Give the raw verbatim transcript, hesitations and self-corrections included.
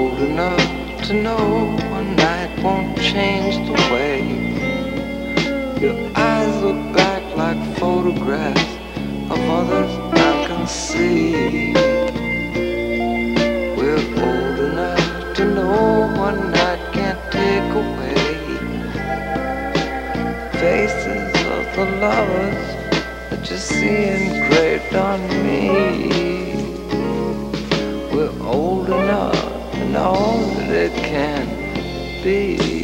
old enough to know one night won't change the way your eyes look back like photographs of others I can see. We're old enough to know one night can't take away faces of the lovers that you see engraved on me. We're old enough to know that it can be.